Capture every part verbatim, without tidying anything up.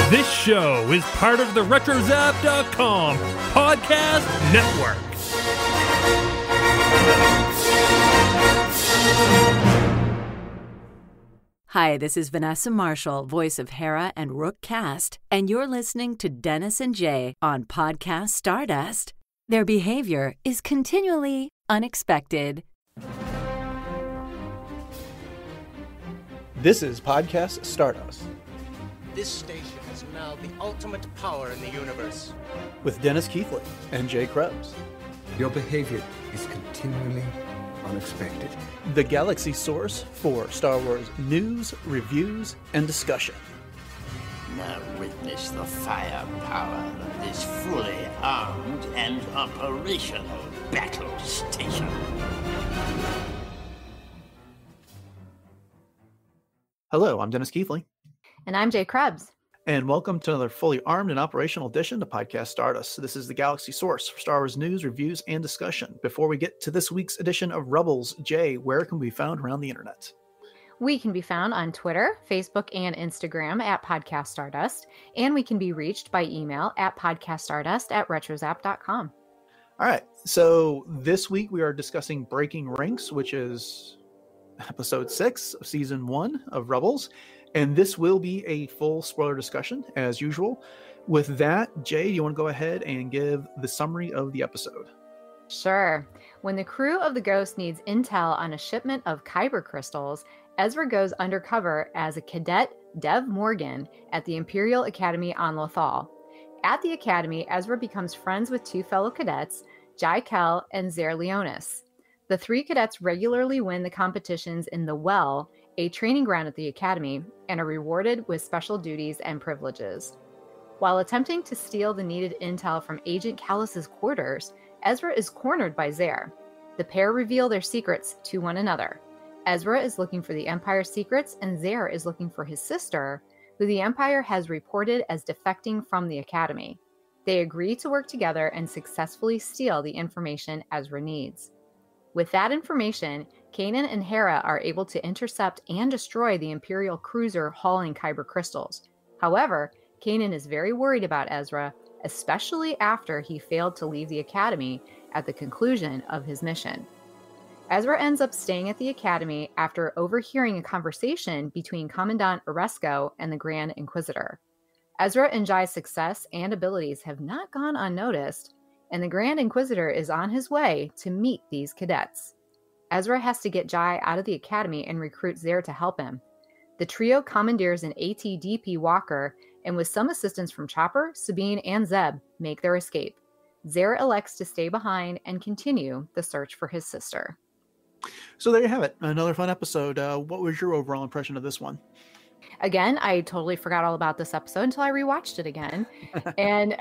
This show is part of the retro zap dot com podcast network. Hi, this is Vanessa Marshall, voice of Hera and Rook Cast, and you're listening to Dennis and Jay on Podcast Stardust. Their behavior is continually unexpected. This is Podcast Stardust. This station is now the ultimate power in the universe. With Dennis Keithley and Jay Krebs. Your behavior is continually unexpected. The galaxy source for Star Wars news, reviews, and discussion. Now witness the firepower of this fully armed and operational battle station. Hello, I'm Dennis Keithley. And I'm Jay Krebs. And welcome to another fully armed and operational edition of Podcast Stardust. This is the galaxy source for Star Wars news, reviews, and discussion. Before we get to this week's edition of Rebels, Jay, where can we be found around the internet? We can be found on Twitter, Facebook, and Instagram at Podcast Stardust, and we can be reached by email at podcaststardust at retro zap dot com. All right, so this week we are discussing Breaking Ranks, which is episode six of season one of Rebels. And this will be a full spoiler discussion, as usual. With that, Jay, do you want to go ahead and give the summary of the episode? Sure. When the crew of the Ghost needs intel on a shipment of kyber crystals, Ezra goes undercover as a cadet, Dev Morgan, at the Imperial Academy on Lothal. At the Academy, Ezra becomes friends with two fellow cadets, Jai Kell and Zer Leonis. The three cadets regularly win the competitions in the Well, a training ground at the Academy, and are rewarded with special duties and privileges. While attempting to steal the needed intel from Agent Callus's quarters, Ezra is cornered by Zer. The pair reveal their secrets to one another. Ezra is looking for the Empire's secrets, and Zer is looking for his sister, who the Empire has reported as defecting from the Academy. They agree to work together and successfully steal the information Ezra needs. With that information, Kanan and Hera are able to intercept and destroy the Imperial cruiser hauling kyber crystals. However, Kanan is very worried about Ezra, especially after he failed to leave the Academy at the conclusion of his mission. Ezra ends up staying at the Academy after overhearing a conversation between Commandant Oresco and the Grand Inquisitor. Ezra and Jai's success and abilities have not gone unnoticed, and the Grand Inquisitor is on his way to meet these cadets. Ezra has to get Jai out of the Academy and recruit Zer to help him. The trio commandeers an A T D P walker, and with some assistance from Chopper, Sabine, and Zeb, make their escape. Zer elects to stay behind and continue the search for his sister. So there you have it. Another fun episode. Uh, what was your overall impression of this one? Again, I totally forgot all about this episode until I rewatched it again. And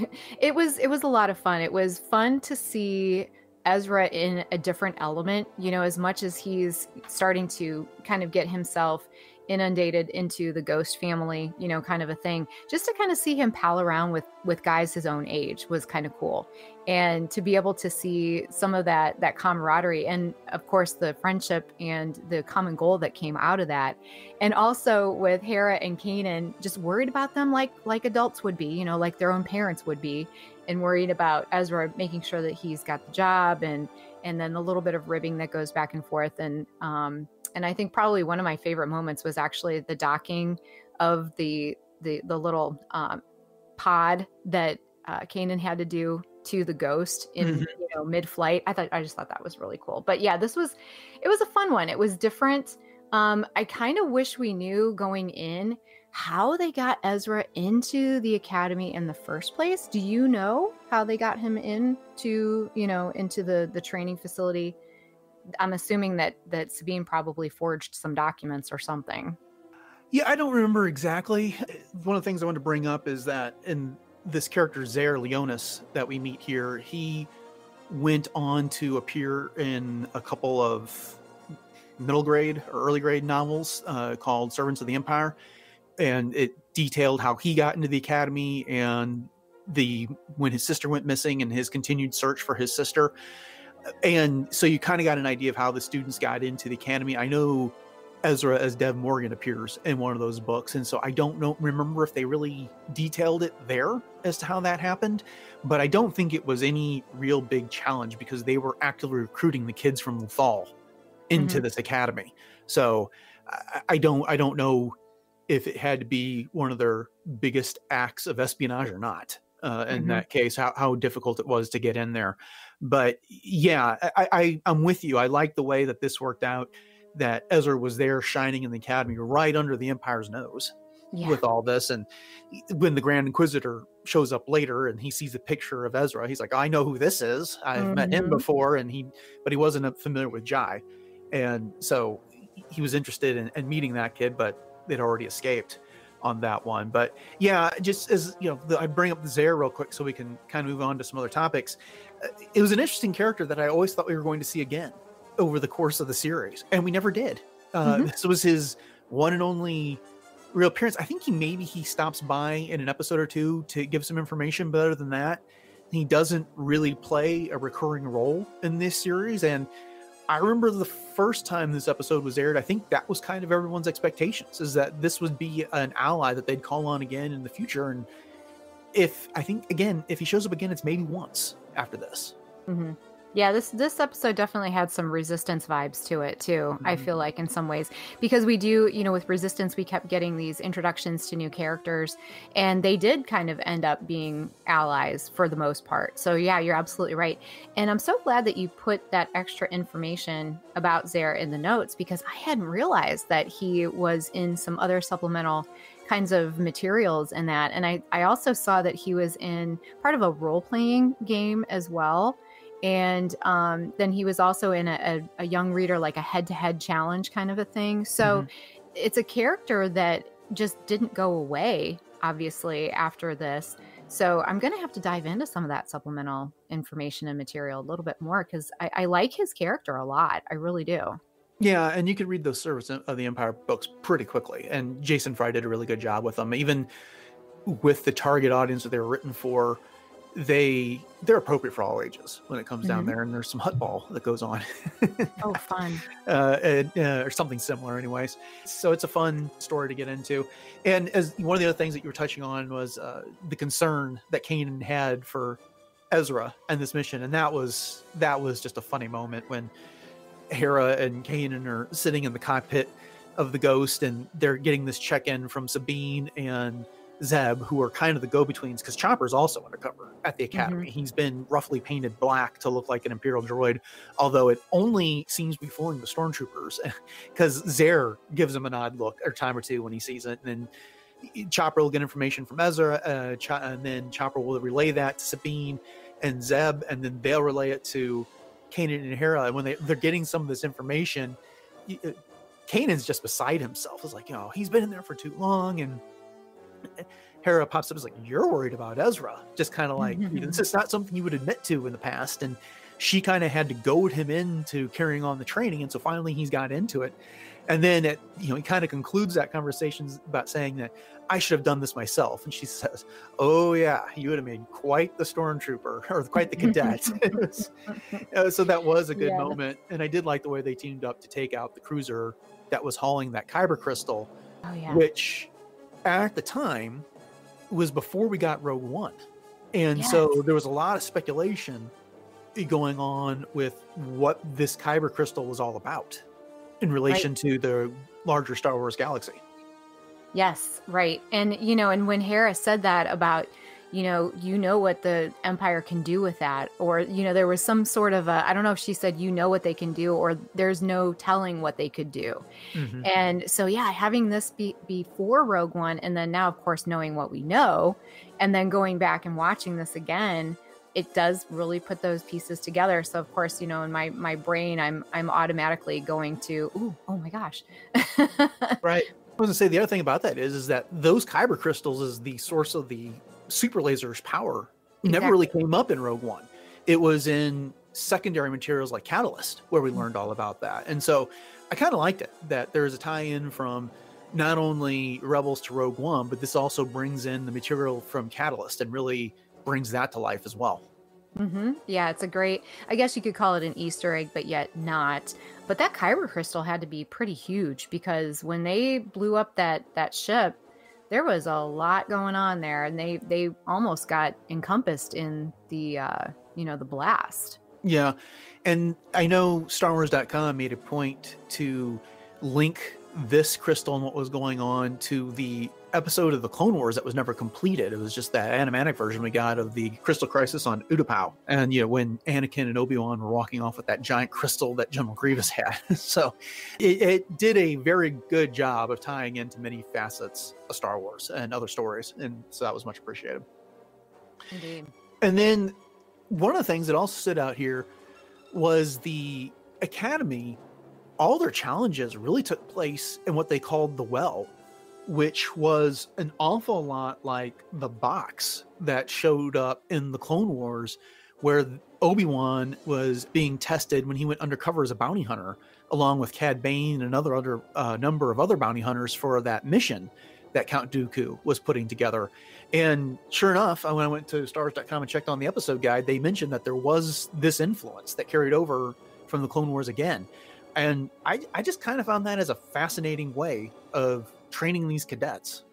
it was it was a lot of fun. It was fun to see Ezra in a different element, you know, as much as he's starting to kind of get himself inundated into the Ghost family, you know, kind of a thing. Just to kind of see him pal around with with guys his own age was kind of cool. And to be able to see some of that that camaraderie and of course the friendship and the common goal that came out of that. And also with Hera and Kanan, just worried about them like like adults would be, you know, like their own parents would be, and worried about Ezra making sure that he's got the job, and and then the little bit of ribbing that goes back and forth. And um and I think probably one of my favorite moments was actually the docking of the the the little um, pod that uh, Kanan had to do to the Ghost in mm-hmm. you know mid-flight. I thought I just thought that was really cool. But yeah, this was it was a fun one. It was different. Um, I kind of wish we knew going in how they got Ezra into the Academy in the first place. Do you know how they got him into you know into the the training facility? I'm assuming that that Sabine probably forged some documents or something. Yeah, I don't remember exactly. One of the things I want to bring up is that in this character, Zer Leonis, that we meet here, he went on to appear in a couple of middle grade or early grade novels uh, called Servants of the Empire. And it detailed how he got into the Academy and the when his sister went missing and his continued search for his sister. And so you kind of got an idea of how the students got into the Academy. I know Ezra as Dev Morgan appears in one of those books. And so I don't know, remember if they really detailed it there as to how that happened, but I don't think it was any real big challenge because they were actively recruiting the kids from Lothal into mm-hmm. this academy. So I, I don't, I don't know if it had to be one of their biggest acts of espionage or not. Uh, in mm-hmm. that case, how, how difficult it was to get in there. But yeah, I, I, I'm with you. I like the way that this worked out, that Ezra was there shining in the academy right under the Empire's nose yeah. with all this. And when the Grand Inquisitor shows up later and he sees a picture of Ezra, he's like, I know who this is. I've mm-hmm. met him before. And he, but he wasn't familiar with Jai. And so he was interested in, in meeting that kid, but they'd already escaped on that one. But yeah, just as you know, the, I bring up the Zare real quick so we can kind of move on to some other topics. Uh, it was an interesting character that I always thought we were going to see again over the course of the series, and we never did. Uh, mm-hmm. This was his one and only real appearance. I think he maybe he stops by in an episode or two to give some information, but other than that, he doesn't really play a recurring role in this series. And I remember the first time this episode was aired, I think that was kind of everyone's expectations, is that this would be an ally that they'd call on again in the future. And if, I think, again, if he shows up again, it's maybe once after this. Mm-hmm. Yeah, this this episode definitely had some Resistance vibes to it, too, mm-hmm. I feel like, in some ways. Because we do, you know, with Resistance, we kept getting these introductions to new characters, and they did kind of end up being allies for the most part. So, yeah, you're absolutely right. And I'm so glad that you put that extra information about Zare in the notes, because I hadn't realized that he was in some other supplemental kinds of materials in that. And I, I also saw that he was in part of a role-playing game as well. And um, then he was also in a, a, a young reader, like a head-to-head challenge kind of a thing. So mm-hmm. it's a character that just didn't go away, obviously, after this. So I'm going to have to dive into some of that supplemental information and material a little bit more, because I, I like his character a lot. I really do. Yeah, and you can read those Servants of the Empire books pretty quickly. And Jason Fry did a really good job with them. Even with the target audience that they were written for, they they're appropriate for all ages when it comes mm-hmm. down there, and there's some hutball that goes on. Oh, fun. Uh, and, uh, or something similar anyways. So it's a fun story to get into. And as one of the other things that you were touching on was uh, the concern that Kanan had for Ezra and this mission. And that was, that was just a funny moment when Hera and Kanan are sitting in the cockpit of the Ghost, and they're getting this check-in from Sabine and Zeb, who are kind of the go-betweens, because Chopper's also undercover at the Academy. Mm-hmm. He's been roughly painted black to look like an Imperial droid, although it only seems to be fooling the stormtroopers, because Zare gives him an odd look a time or two when he sees it, and then Chopper will get information from Ezra, uh, Ch- and then Chopper will relay that to Sabine and Zeb, and then they'll relay it to Kanan and Hera. And when they, they're getting some of this information, uh, Kanan's just beside himself. It's like, you know, he's been in there for too long, and Hera pops up as like, you're worried about Ezra, just kind of like, mm-hmm. you know, this is not something you would admit to in the past. And she kind of had to goad him into carrying on the training, and so finally he's got into it. And then it, you know, he kind of concludes that conversation about saying that I should have done this myself. And she says, oh yeah, you would have made quite the stormtrooper, or quite the cadet. was, uh, so that was a good yeah. moment. And I did like the way they teamed up to take out the cruiser that was hauling that kyber crystal, oh, yeah. which at the time was before we got Rogue One. And yes. so there was a lot of speculation going on with what this kyber crystal was all about in relation right. to the larger Star Wars galaxy. Yes, right. And, you know, and when Hera said that about, you know, you know what the Empire can do with that, or, you know, there was some sort of a, I don't know if she said, you know what they can do, or there's no telling what they could do. Mm-hmm. And so, yeah, having this be before Rogue One, and then now, of course, knowing what we know, and then going back and watching this again, it does really put those pieces together. So, of course, you know, in my, my brain, I'm, I'm automatically going to, ooh, oh my gosh. Right. I was gonna say, the other thing about that is, is that those kyber crystals is the source of the super laser's power. Exactly. Never really came up in Rogue One. It was in secondary materials like Catalyst where we learned all about that. And so I kind of liked it that there's a tie-in from not only Rebels to Rogue One, but this also brings in the material from Catalyst and really brings that to life as well. Mm-hmm. Yeah, it's a great, I guess you could call it an Easter egg, but yet not. But that kyber crystal had to be pretty huge because when they blew up that that ship, there was a lot going on there, and they they almost got encompassed in the uh, you know, the blast. Yeah. And I know Star Wars dot com made a point to link this crystal and what was going on to the episode of the Clone Wars that was never completed. It was just that animatic version we got of the Crystal Crisis on Utapau. And, you know, when Anakin and Obi-Wan were walking off with that giant crystal that General Grievous had. So it, it did a very good job of tying into many facets of Star Wars and other stories. And so that was much appreciated. Indeed. And then one of the things that also stood out here was the Academy. All their challenges really took place in what they called the Well, which was an awful lot like the box that showed up in the Clone Wars, where Obi-Wan was being tested when he went undercover as a bounty hunter, along with Cad Bane and another other uh, number of other bounty hunters for that mission that Count Dooku was putting together. And sure enough, when I went to Star Wars dot com and checked on the episode guide, they mentioned that there was this influence that carried over from the Clone Wars again. And I, I just kind of found that as a fascinating way of training these cadets.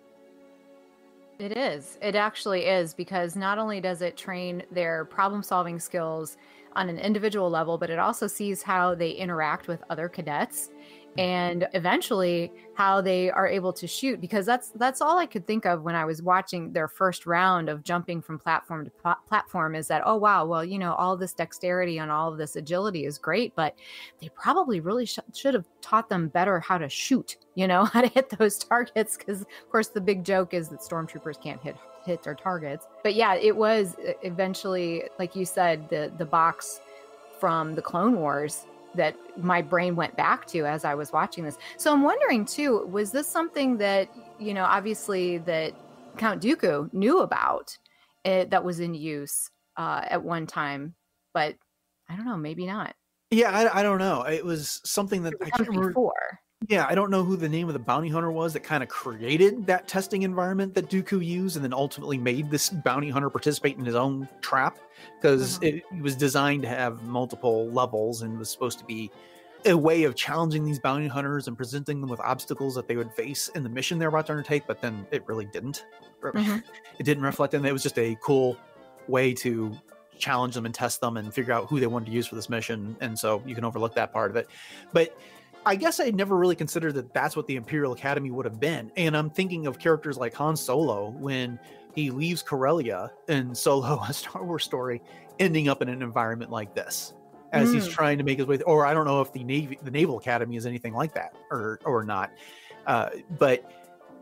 It is. It actually is, because not only does it train their problem-solving skills on an individual level, but it also sees how they interact with other cadets and eventually how they are able to shoot, because that's that's all I could think of when I was watching their first round of jumping from platform to pl- platform is that, oh, wow, well, you know, all this dexterity and all of this agility is great, but they probably really sh- should have taught them better how to shoot, you know, how to hit those targets, because, of course, the big joke is that stormtroopers can't hit hit their targets. But yeah, it was eventually, like you said, the the box from the Clone Wars that my brain went back to as I was watching this. So I'm wondering too, was this something that, you know, obviously that Count Dooku knew about it, that was in use uh, at one time, but I don't know, maybe not. Yeah, I, I don't know. It was something that I can't remember. Before. Yeah, I don't know who the name of the bounty hunter was that kind of created that testing environment that Dooku used and then ultimately made this bounty hunter participate in his own trap, because uh-huh. it, it was designed to have multiple levels and was supposed to be a way of challenging these bounty hunters and presenting them with obstacles that they would face in the mission they're about to undertake, but then it really didn't. Mm-hmm. It didn't reflect them. It was just a cool way to challenge them and test them and figure out who they wanted to use for this mission, and so you can overlook that part of it. But I guess I never really considered that that's what the Imperial Academy would have been. And I'm thinking of characters like Han Solo when he leaves Corellia in Solo, a Star Wars story, ending up in an environment like this as mm. he's trying to make his way. Or I don't know if the Navy, the Naval Academy is anything like that or or not. Uh, but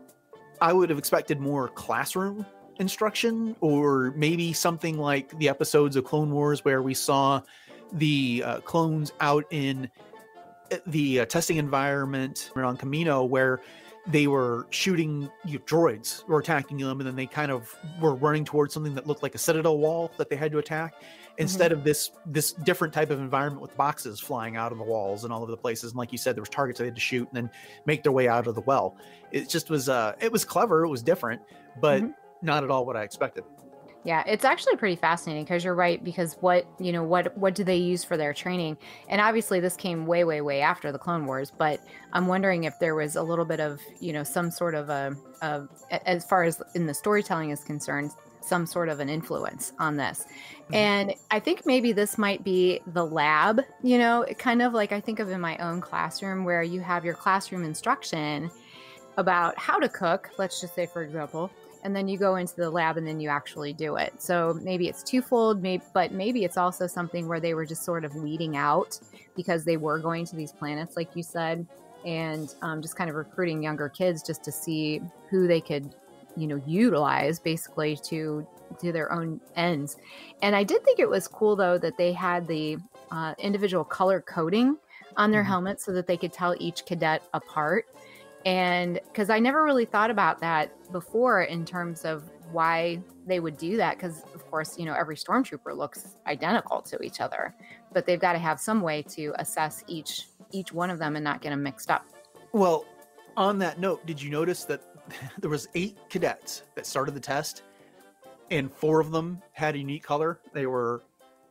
I would have expected more classroom instruction, or maybe something like the episodes of Clone Wars where we saw the uh, clones out in the uh, testing environment on Kamino, where they were shooting you know, droids were attacking them, and then they kind of were running towards something that looked like a citadel wall that they had to attack, instead mm-hmm. of this this different type of environment with boxes flying out of the walls and all over the places. And like you said, there was targets they had to shoot and then make their way out of the well. It just was uh it was clever, it was different, but mm-hmm. not at all what I expected. Yeah, it's actually pretty fascinating, because you're right, because what, you know, what what do they use for their training? And obviously this came way, way, way after the Clone Wars, but I'm wondering if there was a little bit of, you know, some sort of a, a as far as in the storytelling is concerned, some sort of an influence on this. Mm-hmm. And I think maybe this might be the lab, you know, kind of like I think of in my own classroom, where you have your classroom instruction about how to cook, let's just say, for example, and then you go into the lab and then you actually do it. So maybe it's twofold, maybe, but maybe it's also something where they were just sort of weeding out because they were going to these planets, like you said, and um, just kind of recruiting younger kids just to see who they could, you know, utilize basically to do their own ends. And I did think it was cool, though, that they had the uh, individual color coding on their mm-hmm. helmets so that they could tell each cadet apart. And because I never really thought about that before in terms of why they would do that. Because, of course, you know, every stormtrooper looks identical to each other, but they've got to have some way to assess each each one of them and not get them mixed up. Well, on that note, did you notice that there was eight cadets that started the test and four of them had a unique color? They were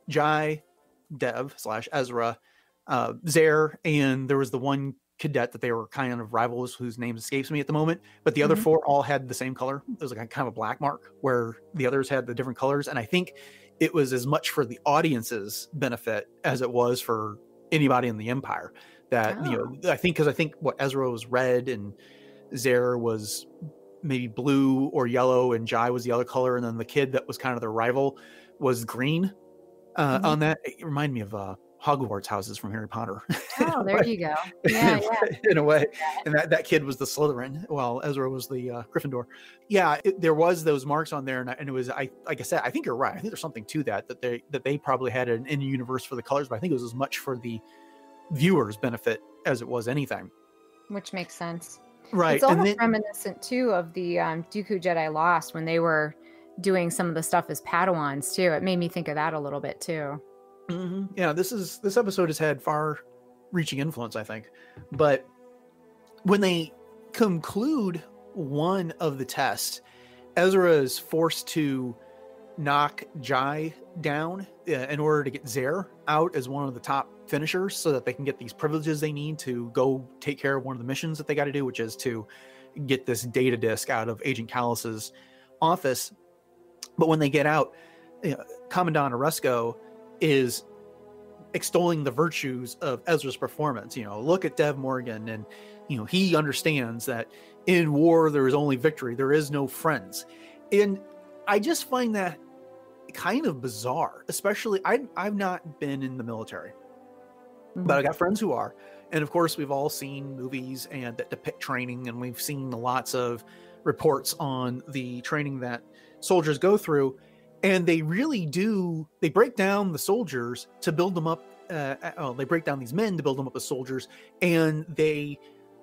Jai, Dev slash Ezra, uh, Zare, and there was the one cadet that they were kind of rivals whose name escapes me at the moment. But the other Mhm. four all had the same color. It was like a kind of a black mark where the others had the different colors. And I think it was as much for the audience's benefit as it was for anybody in the Empire. That, Oh. you know, I think because I think what Ezra was red and Zare was maybe blue or yellow, and Jai was the other color, and then the kid that was kind of their rival was green. Uh, Mhm. On that, it reminded me of uh, Hogwarts houses from Harry Potter. Oh, there you go. Yeah, yeah. In a way, and that, that kid was the Slytherin, while Ezra was the uh, Gryffindor. Yeah, it, there was those marks on there, and, I, and it was I like I said, I think you're right. I think there's something to that that they that they probably had an in universe for the colors, but I think it was as much for the viewers' benefit as it was anything. Which makes sense. Right, It's and almost then reminiscent too of the um, Dooku Jedi Lost when they were doing some of the stuff as Padawans too. It made me think of that a little bit too. mhm, yeah, this is this episode has had far-reaching influence, I think. But when they conclude one of the tests, Ezra is forced to knock Jai down uh, in order to get Zare out as one of the top finishers so that they can get these privileges they need to go take care of one of the missions that they got to do, which is to get this data disk out of Agent Callus's office. But when they get out, you know, Commandant Oresco is extolling the virtues of Ezra's performance. You know, look at Dev Morgan, and you know he understands that in war there is only victory, there is no friends. And I just find that kind of bizarre, especially I, I've not been in the military, but I got friends who are. And of course, we've all seen movies and that depict training, and we've seen lots of reports on the training that soldiers go through. And they really do, they break down the soldiers to build them up. Uh, oh, they break down these men to build them up as soldiers, and they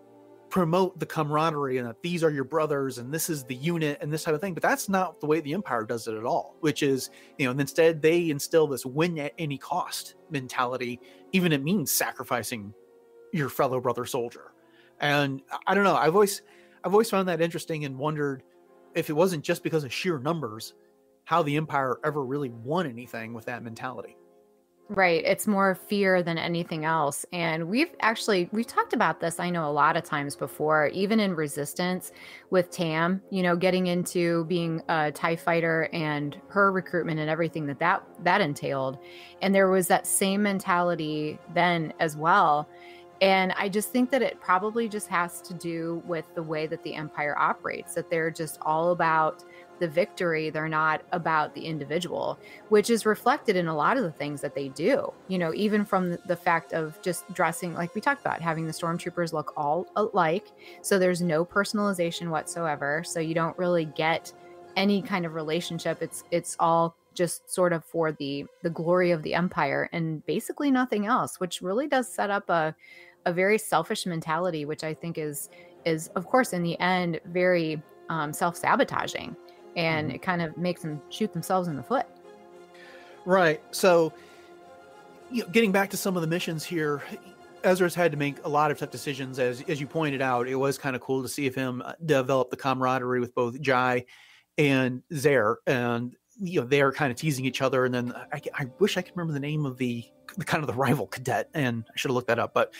promote the camaraderie and that these are your brothers and this is the unit and this type of thing. But that's not the way the Empire does it at all, which is, you know, and instead they instill this win at any cost mentality, even it means sacrificing your fellow brother soldier. And I don't know, I've always, I've always found that interesting and wondered if it wasn't just because of sheer numbers, how the Empire ever really won anything with that mentality. Right. It's more fear than anything else. And we've actually, we've talked about this, I know, a lot of times before, even in Resistance with Tam, you know, getting into being a TIE fighter and her recruitment and everything that that, that entailed. And there was that same mentality then as well. And I just think that it probably just has to do with the way that the Empire operates, that they're just all about the victory. They're not about the individual, which is reflected in a lot of the things that they do, you know, even from the fact of just dressing, like we talked about, having the stormtroopers look all alike. So there's no personalization whatsoever. So you don't really get any kind of relationship. It's, it's all just sort of for the, the glory of the Empire and basically nothing else, which really does set up a, a very selfish mentality, which I think is, is of course, in the end, very um, self-sabotaging. And it kind of makes them shoot themselves in the foot. Right. So, you know, getting back to some of the missions here, Ezra's had to make a lot of tough decisions. As as you pointed out, it was kind of cool to see him develop the camaraderie with both Jai and Zare. And, you know, they're kind of teasing each other. And then I, I wish I could remember the name of the, the kind of the rival cadet. And I should have looked that up. But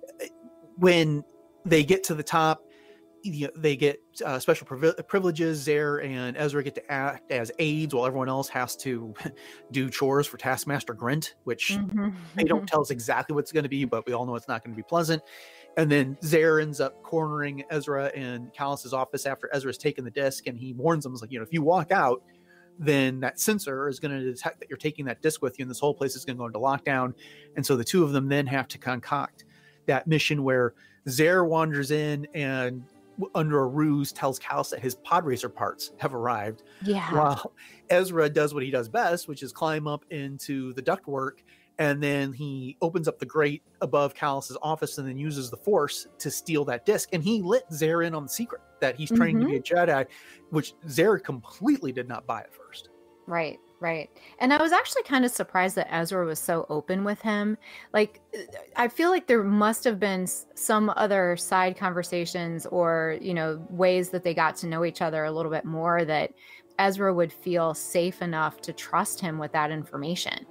when they get to the top, you know, they get uh, special priv- privileges. Zare and Ezra get to act as aides while everyone else has to do chores for Taskmaster Grint, which Mm-hmm. they don't tell us exactly what's going to be, but we all know it's not going to be pleasant. And then Zare ends up cornering Ezra in Callus's office after Ezra's taken the disc, and he warns them, he's like, you know, if you walk out, then that sensor is going to detect that you're taking that disc with you, and this whole place is going to go into lockdown. And so the two of them then have to concoct that mission where Zare wanders in and under a ruse tells Callus that his pod racer parts have arrived. Yeah. While Ezra does what he does best, which is climb up into the ductwork, and then he opens up the grate above Callus's office and then uses the Force to steal that disc. And he lit Zare in on the secret that he's training Mm-hmm. to be a Jedi, which Zare completely did not buy at first. Right, right. And I was actually kind of surprised that Ezra was so open with him. Like, I feel like there must have been s- some other side conversations or, you know, ways that they got to know each other a little bit more that Ezra would feel safe enough to trust him with that information.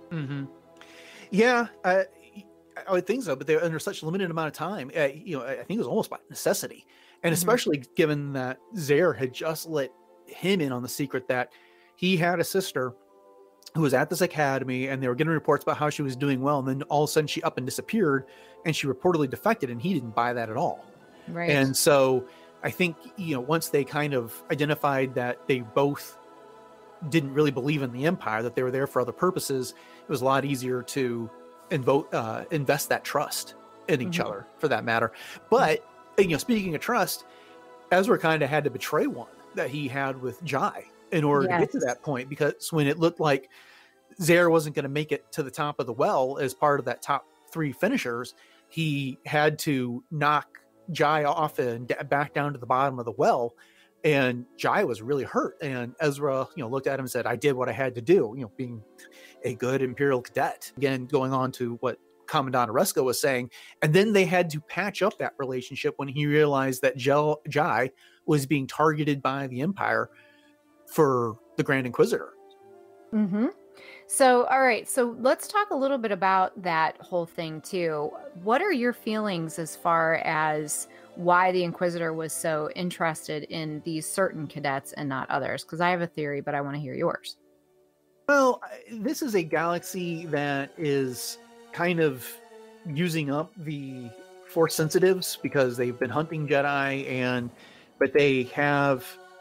Mm-hmm. Yeah, uh, I would think so, but they're under such a limited amount of time. Uh, you know, I think it was almost by necessity, and Mhm. especially given that Zaire had just let him in on the secret that he had a sister who was at this academy, and they were getting reports about how she was doing well, and then all of a sudden she up and disappeared, and she reportedly defected, and he didn't buy that at all. Right. And so I think, you know, once they kind of identified that they both didn't really believe in the Empire, that they were there for other purposes, it was a lot easier to invoke, uh, invest that trust in each Mhm. other, for that matter. But, you know, speaking of trust, Ezra kind of had to betray one that he had with Jai in order to get to Yes. that point, because when it looked like Zaire wasn't going to make it to the top of the well as part of that top three finishers, he had to knock Jai off and d- back down to the bottom of the well. And Jai was really hurt. And Ezra, you know, looked at him and said, I did what I had to do, you know, being a good Imperial cadet. Again, going on to what Commandant Oresco was saying. And then they had to patch up that relationship when he realized that Jel- Jai was being targeted by the Empire for the Grand Inquisitor. Mm-hmm. So, all right. So let's talk a little bit about that whole thing too. What are your feelings as far as why the Inquisitor was so interested in these certain cadets and not others? Because I have a theory, but I want to hear yours. Well, I- this is a galaxy that is kind of using up the Force sensitives because they've been hunting Jedi, and but they have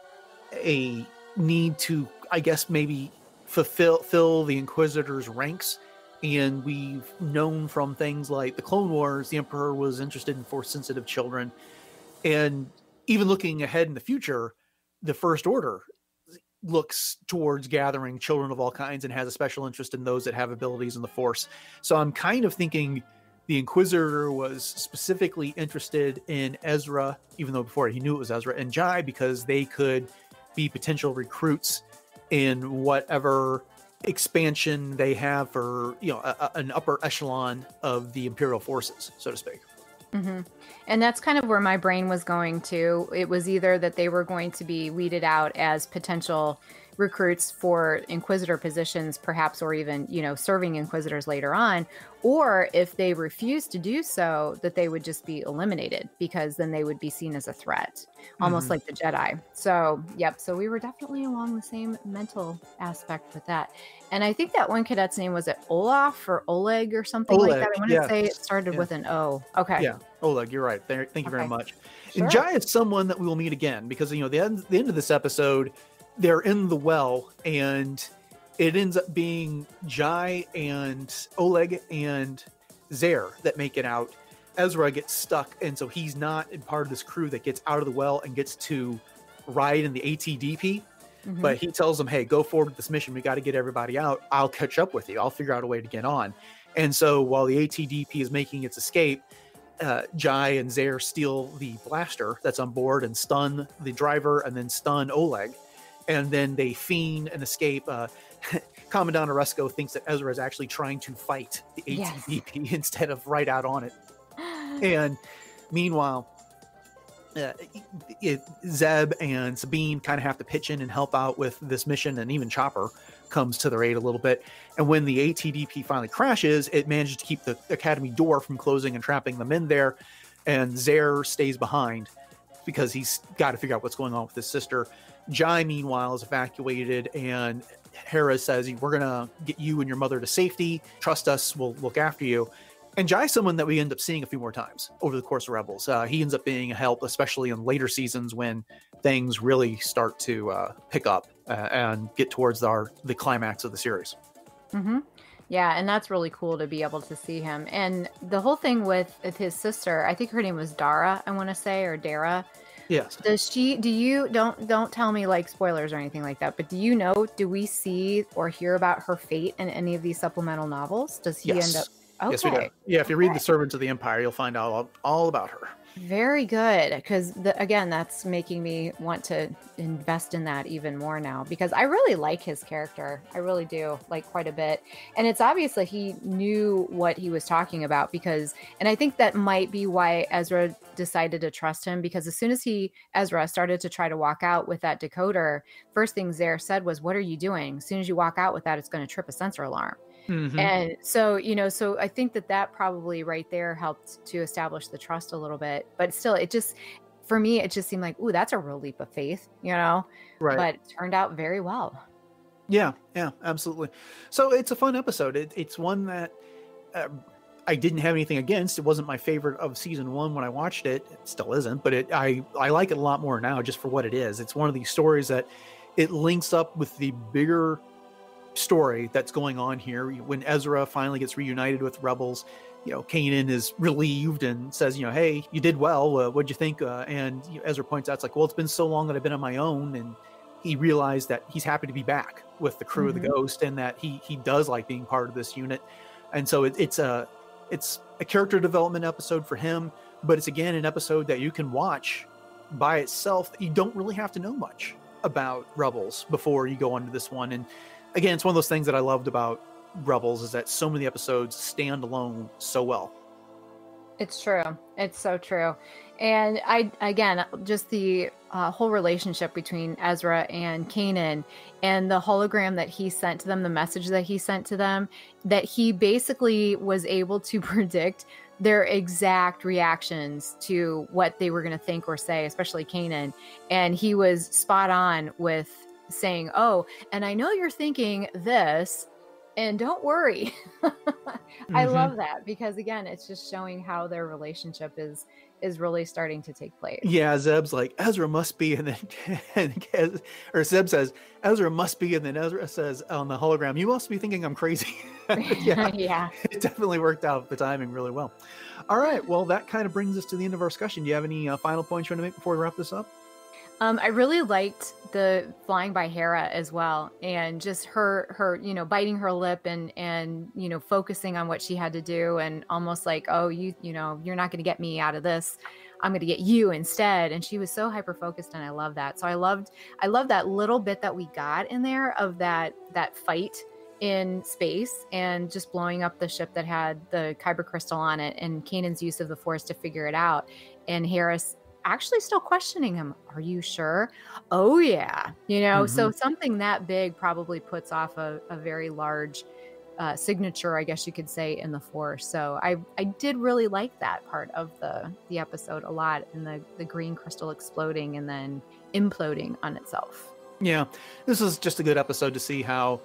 a need to, I guess, maybe fulfill fill the Inquisitor's ranks. And we've known from things like the Clone Wars, the Emperor was interested in Force sensitive children, and even looking ahead in the future, the First Order looks towards gathering children of all kinds and has a special interest in those that have abilities in the Force. So I'm kind of thinking the Inquisitor was specifically interested in Ezra, even though before he knew it was Ezra, and Jai, because they could be potential recruits in whatever expansion they have for, you know, a, a, an upper echelon of the Imperial forces, so to speak. Mm-hmm. And that's kind of where my brain was going to. It was either that they were going to be weeded out as potential recruits for Inquisitor positions, perhaps, or even, you know, serving Inquisitors later on, or if they refused to do so, that they would just be eliminated because then they would be seen as a threat, almost Mhm. like the Jedi. So, yep. So we were definitely along the same mental aspect with that. And I think that one cadet's name was it Olaf or Oleg or something like Oleg, that. I want to yes. say it started Yeah. with an O. Okay. Yeah, Oleg, you're right. There, thank you very Okay. much. Sure. And Jai is someone that we will meet again because, you know, the end, the end of this episode, they're in the well, and it ends up being Jai and Oleg and Zaire that make it out. Ezra gets stuck, and so he's not in part of this crew that gets out of the well and gets to ride in the A T D P. Mhm. But he tells them, hey, go forward with this mission. We got to get everybody out. I'll catch up with you. I'll figure out a way to get on. And so while the A T D P is making its escape, uh, Jai and Zaire steal the blaster that's on board and stun the driver and then stun Oleg. And then they feign an escape. Uh, Commandant Oresco thinks that Ezra is actually trying to fight the A T D P Yes. instead of right out on it. And meanwhile, uh, it, Zeb and Sabine kind of have to pitch in and help out with this mission, and even Chopper comes to their aid a little bit. And when the A T D P finally crashes, it manages to keep the academy door from closing and trapping them in there. And Zaire stays behind because he's got to figure out what's going on with his sister. Jai, meanwhile, is evacuated, and Hera says, we're going to get you and your mother to safety. Trust us, we'll look after you. And Jai's someone that we end up seeing a few more times over the course of Rebels. Uh, he ends up being a help, especially in later seasons when things really start to uh, pick up uh, and get towards our the climax of the series. Mm-hmm. Yeah, and that's really cool to be able to see him. And the whole thing with, with his sister, I think her name was Dara, I want to say, or Dara. Yes. Does she, do you, don't, don't tell me like spoilers or anything like that, but do you know, do we see or hear about her fate in any of these supplemental novels? Does he Yes. end up? Okay. Yes, we do. Yeah, if you read Okay. The Servants of the Empire, you'll find out all, all about her. Very good. Because again, that's making me want to invest in that even more now, because I really like his character. I really do, like, quite a bit. And it's obvious that he knew what he was talking about, because, and I think that might be why Ezra decided to trust him, because as soon as he, Ezra, started to try to walk out with that decoder, first thing Zaire said was, what are you doing? As soon as you walk out with that, it's going to trip a sensor alarm. Mhm. And so, you know, so I think that that probably right there helped to establish the trust a little bit. But still, it just, for me, it just seemed like, ooh, that's a real leap of faith, you know, Right. but it turned out very well. Yeah, yeah, absolutely. So it's a fun episode. It, it's one that uh, I didn't have anything against. It wasn't my favorite of season one when I watched it. It still isn't, but it, I, I like it a lot more now just for what it is. It's one of these stories that it links up with the bigger story that's going on here. When Ezra finally gets reunited with rebels, you know, Kanan is relieved and says, you know, hey, you did well. Uh, what'd you think? Uh, and you know, Ezra points out, it's like, well, it's been so long that I've been on my own. And he realized that he's happy to be back with the crew Mhm. of the Ghost, and that he he does like being part of this unit. And so it, it's a it's a character development episode for him, but it's again an episode that you can watch by itself. You don't really have to know much about Rebels before you go onto this one. And again, it's one of those things that I loved about Rebels is that so many episodes stand alone so well. It's true. It's so true. And I, again, just the uh, whole relationship between Ezra and Kanan and the hologram that he sent to them, the message that he sent to them, that he basically was able to predict their exact reactions to what they were going to think or say, especially Kanan. And he was spot on with saying, oh, and I know you're thinking this, and don't worry. I Mhm. love that because again, it's just showing how their relationship is is really starting to take place. Yeah, Zeb's like, Ezra must be, and then and, or Zeb says, Ezra must be, and then Ezra says on the hologram, you must be thinking I'm crazy. Yeah, Yeah. it definitely worked out the timing really well. All right, well, that kind of brings us to the end of our discussion. Do you have any uh, final points you want to make before we wrap this up? Um, I really liked the flying by Hera as well, and just her, her, you know, biting her lip and and you know, focusing on what she had to do, and almost like, oh, you, you know, you're not going to get me out of this. I'm going to get you instead. And she was so hyper focused, and I love that. So I loved, I love that little bit that we got in there of that that fight in space and just blowing up the ship that had the kyber crystal on it, and Kanan's use of the Force to figure it out, and Harris actually still questioning him. Are you sure? Oh yeah. You know, Mhm. so something that big probably puts off a, a very large uh, signature, I guess you could say, in the Force. So I, I did really like that part of the, the episode a lot, and the, the green crystal exploding and then imploding on itself. Yeah, this is just a good episode to see how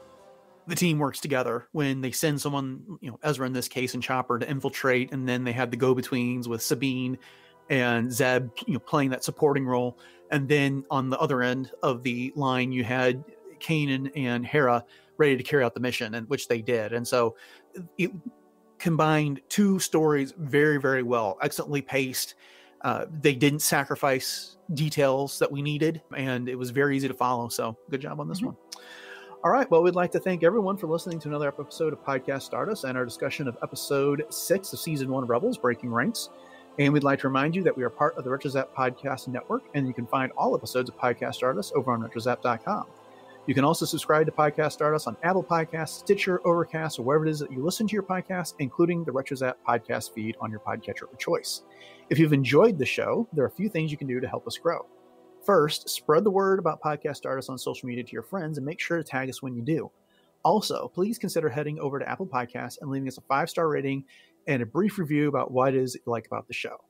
the team works together when they send someone, you know, Ezra in this case and Chopper to infiltrate, and then they had the go-betweens with Sabine and Zeb, you know, playing that supporting role. And then on the other end of the line, you had Kanan and Hera ready to carry out the mission, and which they did. And so it combined two stories very, very well, excellently paced. Uh, they didn't sacrifice details that we needed, and it was very easy to follow. So good job on this Mhm. one. All right. Well, we'd like to thank everyone for listening to another episode of Podcast Stardust and our discussion of episode six of season one of Rebels, Breaking Ranks. And we'd like to remind you that we are part of the RetroZap Podcast Network, and you can find all episodes of Podcast Stardust over on retrozap dot com. You can also subscribe to Podcast Stardust on Apple Podcasts, Stitcher, Overcast, or wherever it is that you listen to your podcast, including the RetroZap podcast feed on your podcatcher of choice. If you've enjoyed the show, there are a few things you can do to help us grow. First, spread the word about Podcast Stardust on social media to your friends, and make sure to tag us when you do. Also, please consider heading over to Apple Podcasts and leaving us a five-star rating and a brief review about what it is you like about the show.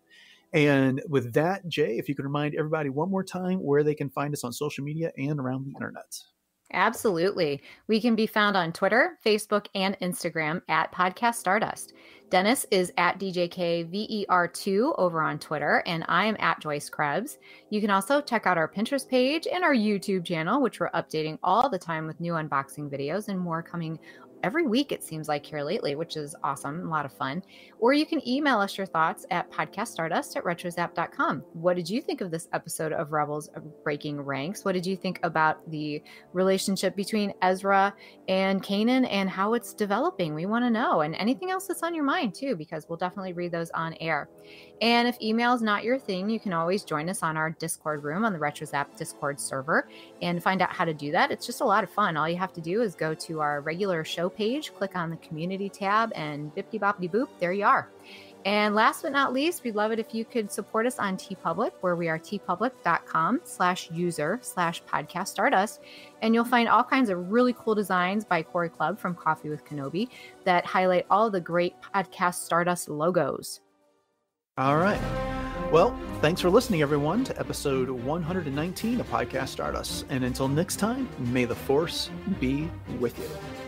And with that, Jay, if you could remind everybody one more time where they can find us on social media and around the internet. Absolutely. We can be found on Twitter, Facebook, and Instagram at Podcast Stardust. Dennis is at D J K V E R two over on Twitter, and I am at Joyce Krebs. You can also check out our Pinterest page and our YouTube channel, which we're updating all the time with new unboxing videos and more coming every week, it seems like, here lately, which is awesome, a lot of fun. Or you can email us your thoughts at podcaststardust at retrozap dot com. What did you think of this episode of Rebels Breaking Ranks? What did you think about the relationship between Ezra and Kanan and how it's developing? We want to know. And anything else that's on your mind too, because we'll definitely read those on air. And if email is not your thing, you can always join us on our Discord room on the RetroZap Discord server and find out how to do that. It's just a lot of fun. All you have to do is go to our regular show page, click on the community tab, and bippity boppity boop, there you are. And last but not least, we'd love it if you could support us on TeePublic, where we are tpublic.com slash user slash podcast stardust. And you'll find all kinds of really cool designs by Corey Clubb from Coffee with Kenobi that highlight all of the great Podcast Stardust logos. All right. Well, thanks for listening, everyone, to episode one hundred nineteen of Podcast Stardust. And until next time, may the Force be with you.